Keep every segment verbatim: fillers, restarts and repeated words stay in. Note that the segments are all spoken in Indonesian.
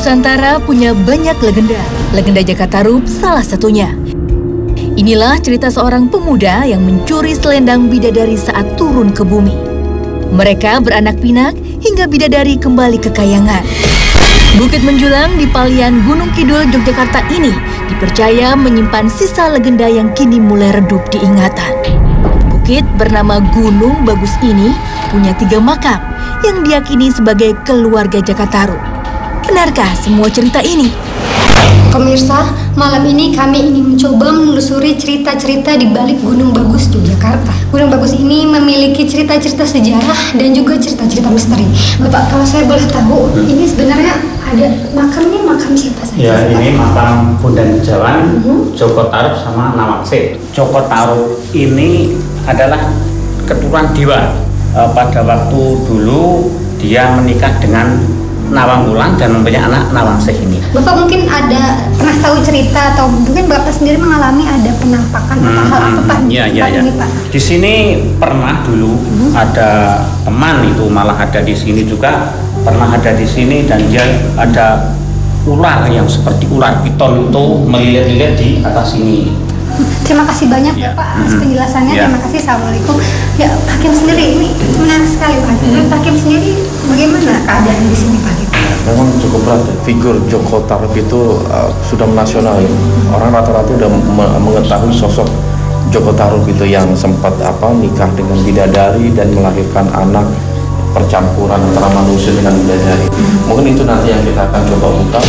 Nusantara punya banyak legenda. Legenda Jakatarup salah satunya. Inilah cerita seorang pemuda yang mencuri selendang bidadari saat turun ke bumi. Mereka beranak pinak hingga bidadari kembali ke kayangan. Bukit menjulang di Palian Gunung Kidul, Yogyakarta ini dipercaya menyimpan sisa legenda yang kini mulai redup diingatan. Bukit bernama Gunung Bagus ini punya tiga makam yang diyakini sebagai keluarga Jakatarup. Benarkah semua cerita ini? Pemirsa, malam ini kami ingin mencoba menelusuri cerita-cerita di balik Gunung Bagus, Yogyakarta. Gunung Bagus ini memiliki cerita-cerita sejarah dan juga cerita-cerita misteri. Bapak, kalau saya boleh tahu, ini sebenarnya ada makamnya, makam siapa saja? Ya, ini makam Bondan Bejawan, uh-huh. Jakatarup sama Nawangse. Jakatarup ini adalah keturunan dewa. E, pada waktu dulu dia menikah dengan Nawang Wulan dan mempunyai anak Nawangse ini. Bapak mungkin ada pernah tahu cerita atau mungkin Bapak sendiri mengalami ada penampakan hmm, atau hal apa Pak? Iya, iya, iya. Ini, Pak? Di sini pernah dulu hmm. ada teman itu malah ada di sini juga pernah ada di sini dan dia ada ular yang seperti ular piton itu melilit-lilit di atas sini. Terima kasih banyak ya, Pak atas penjelasannya. Ya. Terima kasih. Assalamualaikum. Ya, Pak Hakim sendiri ini menarik sekali Pak Hakim. Hmm. Pak Hakim sendiri bagaimana keadaan di sini Pak Hakim? Memang cukup berat. Figur Jakatarup itu uh, sudah nasional ya. Orang rata-rata sudah mengetahui sosok Jakatarup itu yang sempat apa nikah dengan bidadari dan melahirkan anak percampuran antara manusia dengan bidadari. Hmm. Mungkin itu nanti yang kita akan coba buka.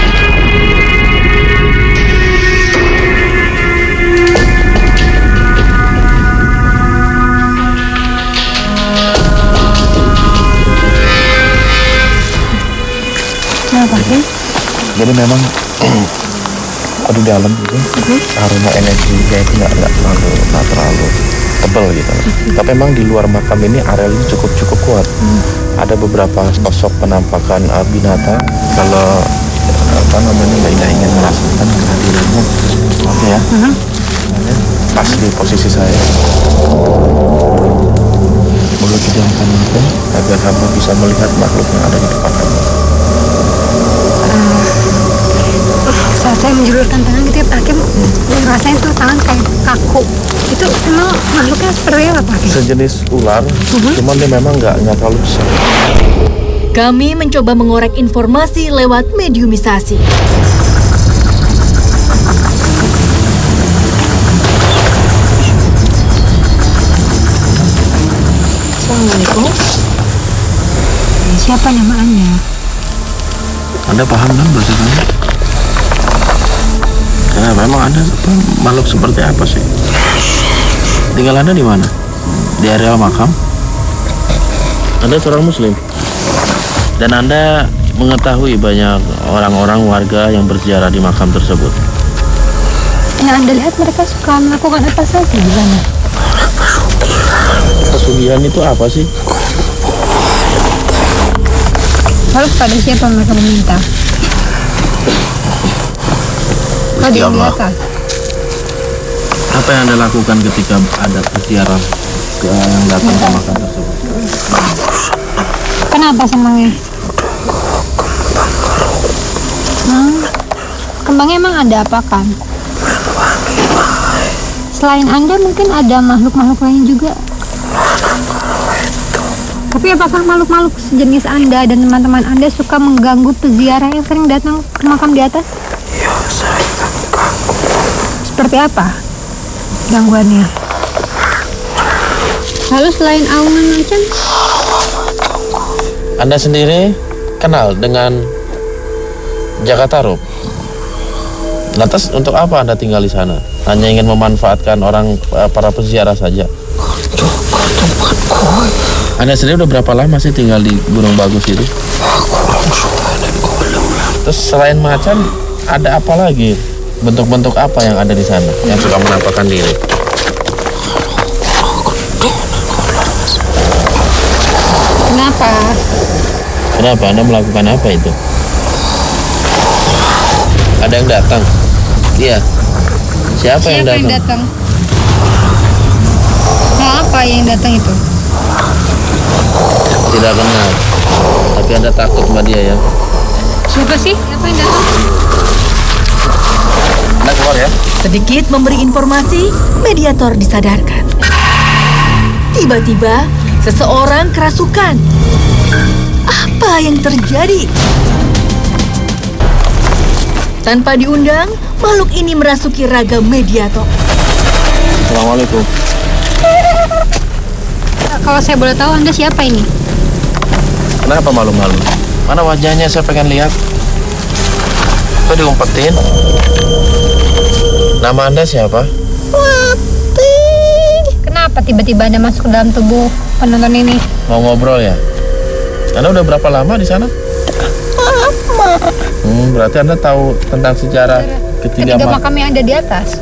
Kenapa sih? Jadi memang di dalam itu uh-huh. aroma energinya itu nggak nggak terlalu nggak terlalu tebal gitu. Uh-huh. Tapi memang di luar makam ini arealnya cukup cukup kuat. Uh-huh. Ada beberapa sosok penampakan uh, binatang. Kalau uh, apa namanya nggak ingin merasakan kehadirannya, oke ya. Uh-huh. Pas di posisi saya. Mulut pejamkan mata agar hamba bisa melihat makhluk yang ada di depan hamba. Saat saya menjulurkan tangan gitu ya Pak Hakim, hmm. rasanya tuh tangan kayak kaku. Itu memang makhluknya seperti apa Pak Hakim? Sejenis ular, uh-huh. cuman dia memang nggak nggak terlalu besar. Kami mencoba mengorek informasi lewat mediumisasi. Assalamualaikum. Siapa nama Anda? Anda paham kan bahasa kamu? Ya, memang Anda makhluk seperti apa sih? Tinggal Anda di mana? Di areal makam? Anda seorang Muslim dan Anda mengetahui banyak orang-orang warga yang berziarah di makam tersebut. Yang Anda lihat mereka suka melakukan apa saja di sana? Pesugihan itu apa sih? Lalu pada siapa mereka meminta? Gusti Allah. Apa yang Anda lakukan ketika ada peziarah yang datang ke makam tersebut? Kenapa semangnya? Hmm, kembangnya emang ada apa kan? Selain Anda mungkin ada makhluk-makhluk lain juga. Tapi apakah makhluk-makhluk sejenis Anda dan teman-teman Anda suka mengganggu peziarah yang sering datang ke makam di atas? Iya, sering mengganggu. Seperti apa gangguannya? Lalu selain auman macan? Anda sendiri kenal dengan Jakatarup? Lantas untuk apa Anda tinggal di sana? Hanya ingin memanfaatkan orang para peziarah saja? Anda sendiri udah berapa lama sih tinggal di Gunung Bagus itu? Terus selain macan, ada apa lagi? Bentuk-bentuk apa yang ada di sana yang suka menampakkan diri? Kenapa? Kenapa? Anda melakukan apa itu? Ada yang datang? Iya. Siapa, Siapa yang datang? yang datang? Nah, apa yang datang itu? Tidak kenal. Tapi Anda takut sama dia ya? Siapa sih? Siapa yang datang? Anda keluar ya. Sedikit memberi informasi, mediator disadarkan. Tiba-tiba, seseorang kerasukan. Apa yang terjadi? Tanpa diundang, makhluk ini merasuki raga mediator. Assalamualaikum. Kalau saya boleh tahu, Anda siapa ini? Kenapa malu-malu? Mana wajahnya, saya pengen lihat. Kok diumpetin? Nama Anda siapa? Wati. Kenapa tiba-tiba Anda masuk ke dalam tubuh penonton ini? Mau ngobrol ya? Anda udah berapa lama di sana? Lama. Hmm, berarti Anda tahu tentang sejarah ketiga, Ketiga makam. makam yang ada di atas.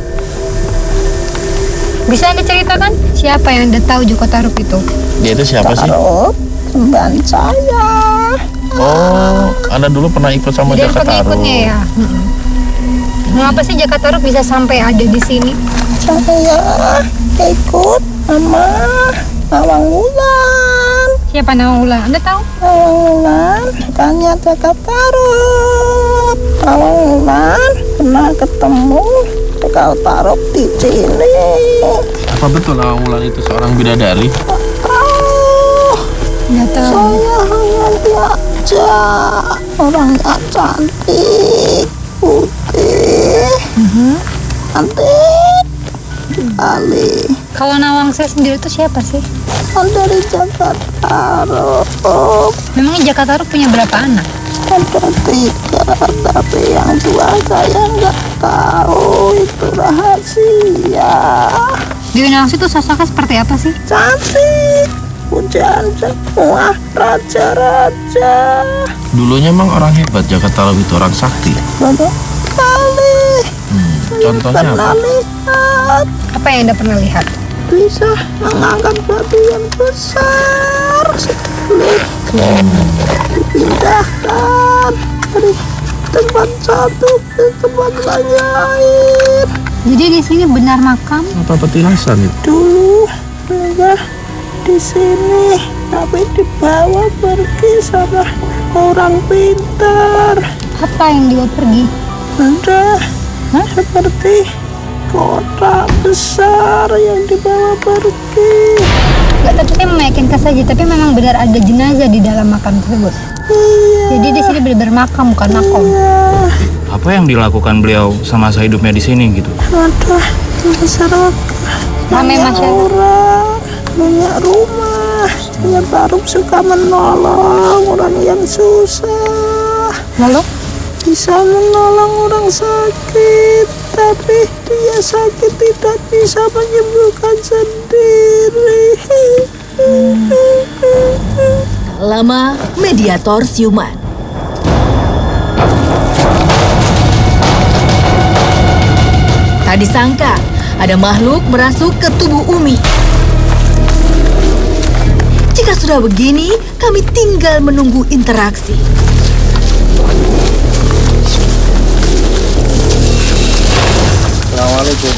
Bisa Anda ceritakan siapa yang Anda tahu Joko Tarub itu? Dia itu siapa sih? Tarub, kembaran saya. Oh, Anda dulu pernah ikut sama Jadi Jaka Tarub. pengikutnya ya. Hmm. Mengapa sih Jaka Tarub bisa sampai ada di sini? Saya ikut sama Nawang Wulan. Siapa Nawang Wulan? Anda tahu? Nawang Wulan, tanya Jaka Tarub. Nawang Wulan pernah ketemu Jaka Tarub di sini. Apa betul Nawang Wulan itu seorang bidadari? Oh, Nggak tahu. saya hanya lihat aja orangnya cantik, putih, cantik sekali. Kalau Nawang saya sendiri itu siapa sih? Kan dari Jaka Tarub. Memang Jaka Tarub punya berapa anak? Ada tiga, tapi yang tua saya nggak tahu, itu rahasia. Dewi Nawangsi itu sosoknya seperti apa sih? Cantik, pujaan semua raja-raja. Dulunya emang orang hebat Jaka Tarub itu, orang sakti. Banyak kali. Hmm, contohnya Pernah apa? lihat Apa yang Anda pernah lihat? bisa mengangkat batu yang besar sekali, dipindahkan dari tempat satu ke tempat lain. Jadi di sini benar makam? Apa petilasan itu? Dulu saya di sini, tapi dibawa pergi sama orang pintar. Apa yang dia pergi? Ada seperti kota besar yang dibawa pergi. Gak, tapi saya meyakinkan saja, tapi memang benar ada jenazah di dalam makam tersebut. Iya. Jadi di sini benar-benar makam, bukan makom. Iya. Apa yang dilakukan beliau semasa hidupnya di sini gitu? Ada masyarakat, Ramai banyak masyarakat. orang, banyak rumah. Saya baru suka menolong orang yang susah. Lalu? Bisa menolong orang sakit, tapi dia sakit tidak bisa menyembuhkan sendiri. Tak lama, mediator siuman. Tak disangka, ada makhluk merasuk ke tubuh Umi. Jika sudah begini, kami tinggal menunggu interaksi. Assalamualaikum.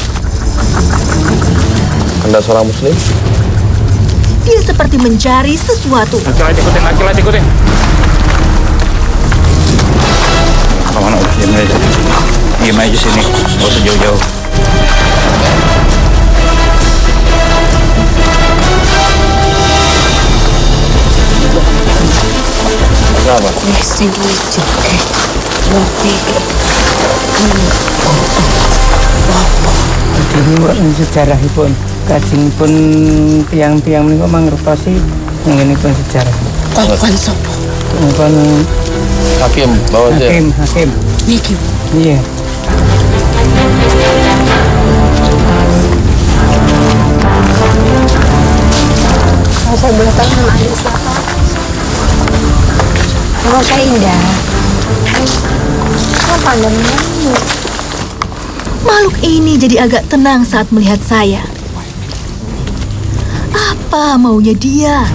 Anda seorang muslim? Dia seperti mencari sesuatu. Laki-laki ikutin, laki-laki ikutin. Mana udah diam aja. Diam aja sini, nggak usah jauh-jauh. Kenapa? Ini sejarahipun kajengipun tiang-tiang menika mangertosi nggenipun sejarah. Kon sopo? Kon Hakim, bawa aja. hakim, hakim. Niki. Iya. Kalau saya boleh tahu nama Anda siapa? Nama saya Indah. Kenapa Anda menyanyi? Makhluk ini jadi agak tenang saat melihat saya. Apa maunya dia?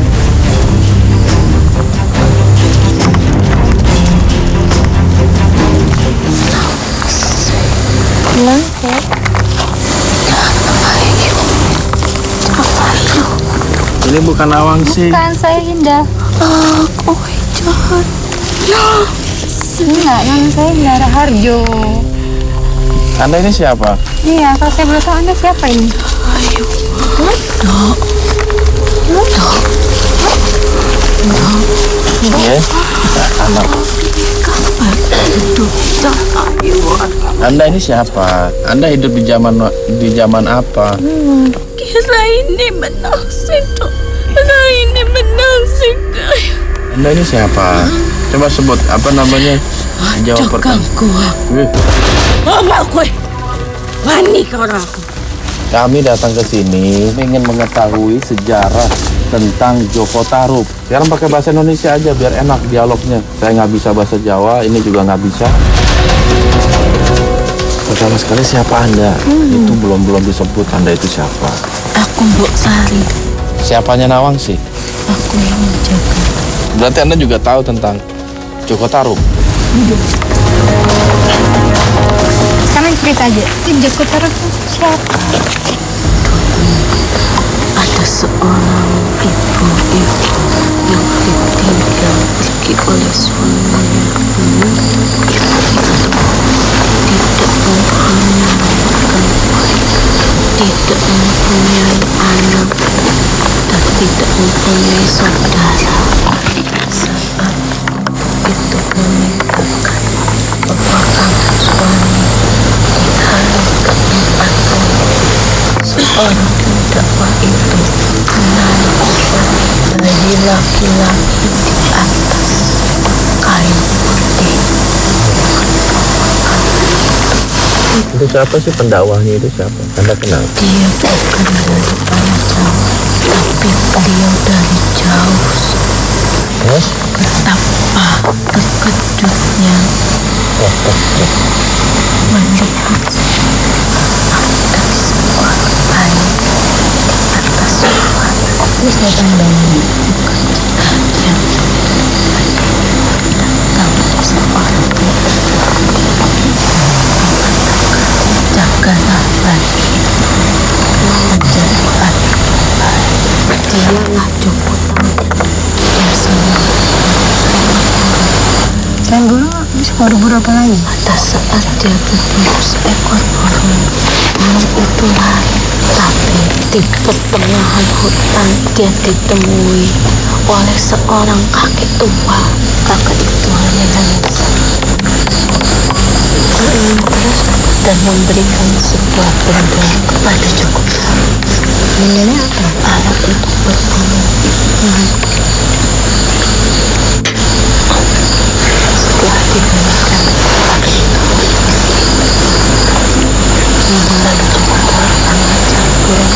Ini bukan Nawang sih. Bukan, saya Indah. Aku jahat. Enggak, nama saya Indara Harjo. Anda ini siapa? Iya, kalau saya boleh tahu Anda siapa ini? Ayo, dok, dok, dok, Ya, anak. Anda ini siapa? Anda hidup di zaman di zaman apa? Hmm, kira ini menaksir, dok. Kira ini menaksir, guys. Anda ini siapa? Coba sebut apa namanya? Jawab pertanyaan. Wih. Apa kue? Wani kau aku. Kami datang ke sini ingin mengetahui sejarah tentang Joko Tarub. Sekarang pakai bahasa Indonesia aja biar enak dialognya. Saya nggak bisa bahasa Jawa, ini juga nggak bisa. Pertama sekali siapa Anda? Hmm. Itu belum belum disebut Anda itu siapa? Aku Mbok Sari. Siapanya Nawang sih? Aku yang menjaga. Berarti Anda juga tahu tentang Joko Tarub? Sekarang cerita aja, si Joko Tarub siapa? Ada seorang ibu-ibu yang ditinggal pergi oleh suaminya. Ibu itu tidak mempunyai tidak mempunyai anak dan tidak mempunyai saudara. Saat itu meninggalkan peperangan suami di hari keempat. Seorang pendakwa itu menaikkan bayi laki-laki di atas kain putih. Itu siapa sih pendakwahnya itu siapa? Anda kenal? Dia bukan dari tanah Jawa, tapi beliau dari jauh. Yes? Betapa terkejutnya melihat ada sebuah bayi di atas sofa. Ini kelihatan bayi. Yang datang seorang jagalah bayi menjadi adik baik. Dialah Joko Tarub yang senang Selain burung, bisa buru-buru apa lagi? pada saat dia berburu seekor burung. Burung itu lari, tapi di pertengahan hutan dia ditemui oleh seorang kakek tua. Kakek itu hanya nangis terus dan memberikan sebuah benda kepada Joko Tarub. Bendanya apa? Alat untuk berburu. Hmm. Setelah diberikan kepada itu, lalu Joko Tarub mengajak burung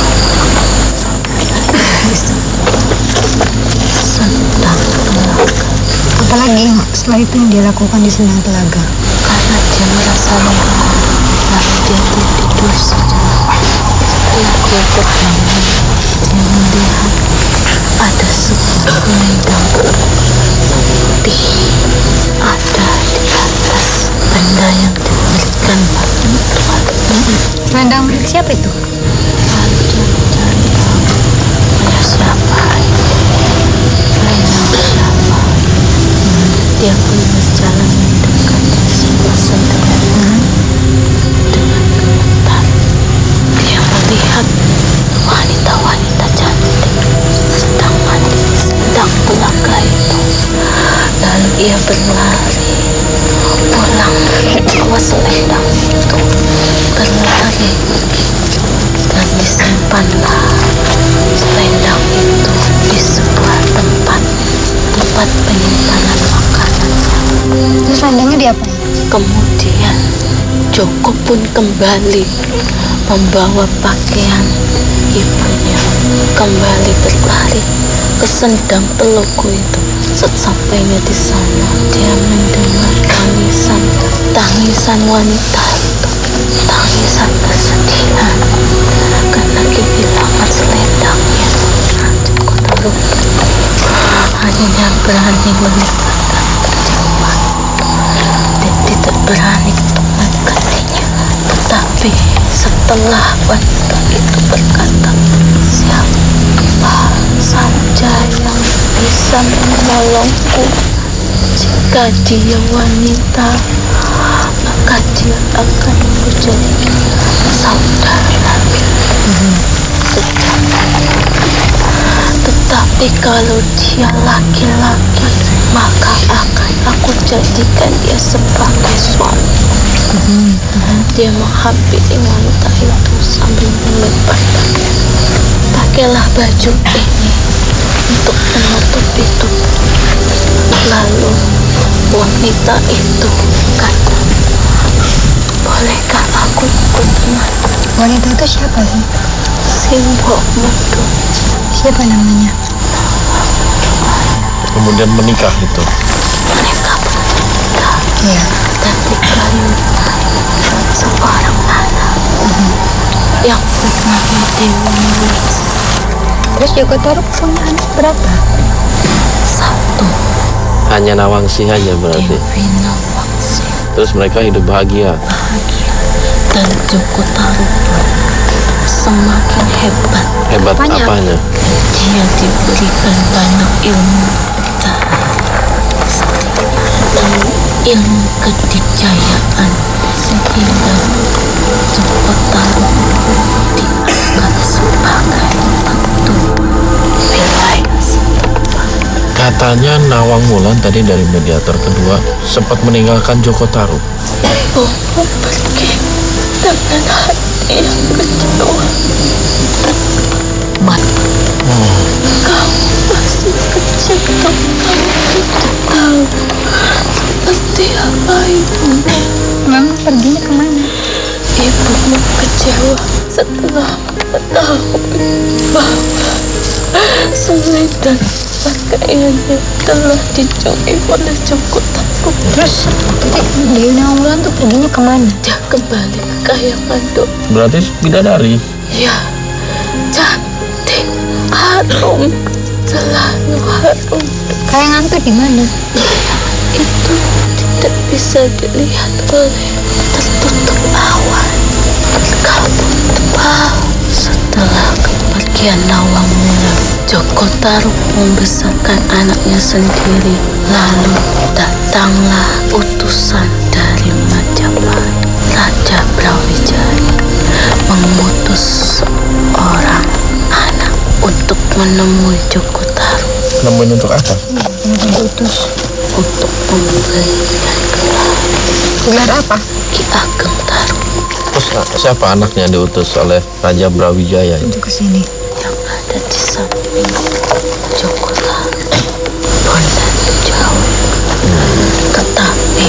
Sendang Telaga. Apalagi setelah itu yang dia lakukan di Sendang Telaga? Karena dia merasa lelah, lalu dia tertidur sejenak. Setelah dia terbangun, dia melihat ada sebuah selendang putih ada di atas benda yang diberikan bagi Tuhan. Selendang milik siapa itu? Lalu dia mencari tahu punya siapa itu, selendang siapa. Dia pun berjalan mendekati sebuah sendal. Dengan gemetar dia melihat wanita-wanita cantik sedang mandi di Sendang Telaga itu. Lalu ia berlari pulang membawa selendang itu, berlari dan disimpanlah selendang itu di sebuah tempat tempat penyimpanan makanan. Terus selendangnya diapain? Kemudian Joko pun kembali membawa pakaian ibunya, kembali berlari ke Sendang Telaga itu. Sesampainya di sana, dia mendengar tangisan, tangisan wanita itu, tangisan kesedihan karena kehilangan selendangnya. Joko Tarub hanya berani meninggalkan kejauhan dan tidak berani untuk mendekatinya. Tetapi setelah wanita itu berkata, siapa saja yang bisa menolongku, Jika dia wanita, maka dia akan menjadi saudara. Hmm. Tetapi kalau dia laki-laki, maka akan aku jadikan dia sebagai suami. Hmm. Dia menghampiri wanita itu sambil melepaskannya. Pakailah baju ini untuk menutupi tubuh. Lalu wanita itu kata, bolehkah aku ikut teman? Wanita itu siapa sih? Simbok Mudo. Siapa namanya? Kemudian menikah itu. Mereka menikah. Iya. Dan dikandung seorang anak hmm. yang bernama Dewi Nulis. Terus Joko Tarub punya anak berapa? Satu. Hanya Nawangsi aja berarti. Dewi Nawangsi. Terus mereka hidup bahagia. Bahagia. Dan Joko Tarub semakin hebat. Hebat apanya? apanya? Dia diberikan banyak ilmu dan ilmu kedikjayaan sehingga Joko Tarub diangkat sebagai ketua wilayah setempat. Katanya Nawang Wulan tadi dari mediator kedua sempat meninggalkan Joko Tarub. Bobo pergi dengan hati yang kecewa. Mat, oh. Kau masih kecil, kau tidak tahu seperti apa ibumu. Mama perginya kemana? Ibumu kecewa setelah mengetahui bahwa selendang pakaiannya telah dicuri oleh Joko Tarub. Terus Dewi Nawang Wulan tuh perginya kemana? Dia kembali ke Kayangan Dok. Berarti bidadari? Ya, cantik, harum, selalu harum. Kayangan tuh di mana? Itu tidak bisa dilihat oleh tertutup awan, berkabut tebal. Setelah kepergian Nawang Wulan, Joko Tarub membesarkan anaknya sendiri. Lalu datanglah utusan dari Majapahit. Raja Brawijaya mengutus seorang anak untuk menemui Joko Tarub. Nemuin untuk apa? Mengutus untuk memberikan gelar. Gelar apa? Ki Ageng Tarub. Terus siapa anaknya yang diutus oleh Raja Brawijaya itu? Untuk kesini. Yang ada di samping Joko Tarub, Bondan jauh. Hmm. Tetapi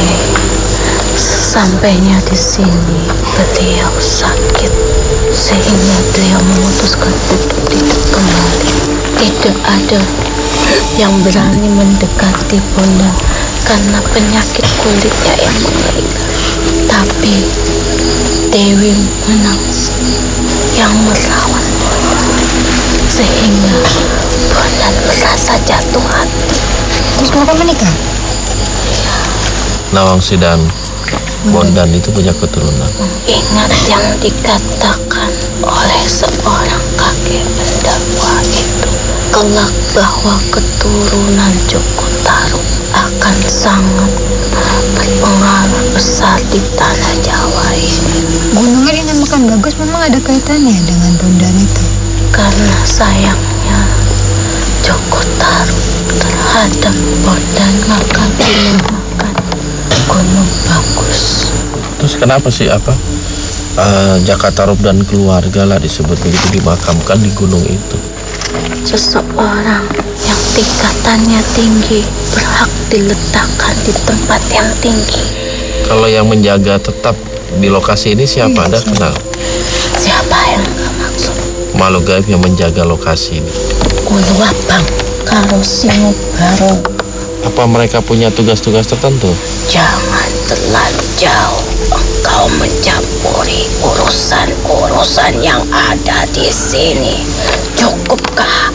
sampainya di sini beliau sakit sehingga beliau memutuskan untuk tidak kembali. Tidak ada yang berani mendekati Bondan karena penyakit kulitnya yang mengerikan. Tapi Dewi Menangsi yang merawat Bondan sehingga Bondan merasa jatuh hati. Terus mereka menikah? Ya. Nawangsi dan Bondan itu punya keturunan. Ingat yang dikatakan oleh seorang kakek pendakwa itu, kelak bahwa keturunan Joko Tarub akan sangat berpengaruh besar di tanah Jawa ini. Gunungnya dinamakan bagus, memang ada kaitannya dengan Bondan itu? Karena sayangnya Joko Tarub terhadap Bondan, maka dinamakan Gunung Bagus. Terus kenapa sih apa uh, Jaka Tarub dan keluarga lah disebut begitu dimakamkan di gunung itu? Seseorang yang tingkatannya tinggi berhak diletakkan di tempat yang tinggi. Kalau yang menjaga tetap di lokasi ini siapa? Ada kenal? Siapa yang nggak maksud? Makhluk gaib yang menjaga lokasi ini. Uluwabang karo Singo Barong. Apa mereka punya tugas-tugas tertentu? Jangan terlalu jauh engkau mencampuri urusan-urusan yang ada di sini. Cukupkah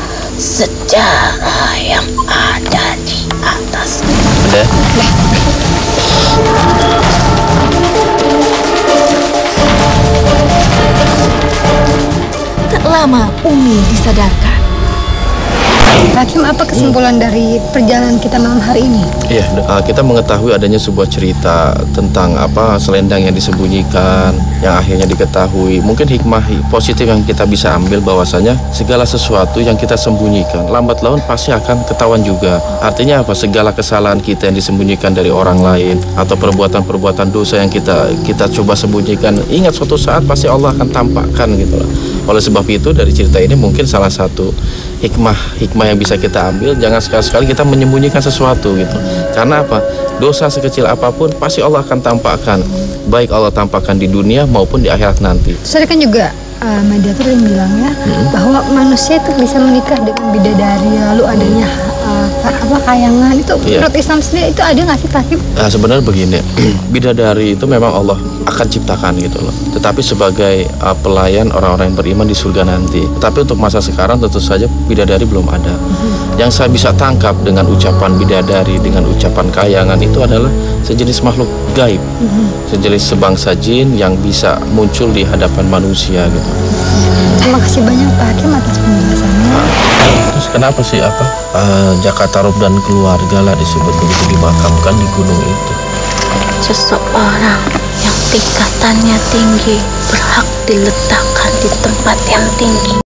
sejarah yang ada di atas? Ada. Tak lama Umi disadarkan. Hakim, apa kesimpulan dari perjalanan kita malam hari ini? Iya, uh, kita mengetahui adanya sebuah cerita tentang apa selendang yang disembunyikan, yang akhirnya diketahui. Mungkin hikmah positif yang kita bisa ambil bahwasanya segala sesuatu yang kita sembunyikan lambat laun pasti akan ketahuan juga. Artinya apa? Segala kesalahan kita yang disembunyikan dari orang lain atau perbuatan-perbuatan dosa yang kita kita coba sembunyikan, ingat suatu saat pasti Allah akan tampakkan gitu loh. Oleh sebab itu dari cerita ini mungkin salah satu hikmah hikmah yang bisa kita ambil, jangan sekali-sekali kita menyembunyikan sesuatu gitu. Karena apa? Dosa sekecil apapun pasti Allah akan tampakkan, baik Allah tampakkan di dunia maupun di akhirat nanti. Saya kan juga uh, mediator yang bilang ya hmm. bahwa manusia itu bisa menikah dengan bidadari, lalu adanya uh, apa kayangan itu yeah. Menurut Islam sendiri itu ada nggak sih, Hakim? Nah, sebenarnya begini, bidadari itu memang Allah akan ciptakan gitu loh. Tetapi sebagai uh, pelayan orang-orang yang beriman di surga nanti. Tapi untuk masa sekarang tentu saja bidadari belum ada. Mm-hmm. Yang saya bisa tangkap dengan ucapan bidadari, dengan ucapan kayangan itu adalah sejenis makhluk gaib, mm-hmm. sejenis sebangsa jin yang bisa muncul di hadapan manusia gitu. Terima kasih banyak Pak Hakim atas penjelasannya. Nah, terus kenapa sih apa uh, Jakatarup dan keluarga lah disebut begitu dimakamkan di gunung itu? Seseorang yang tingkatannya tinggi berhak diletakkan di tempat yang tinggi.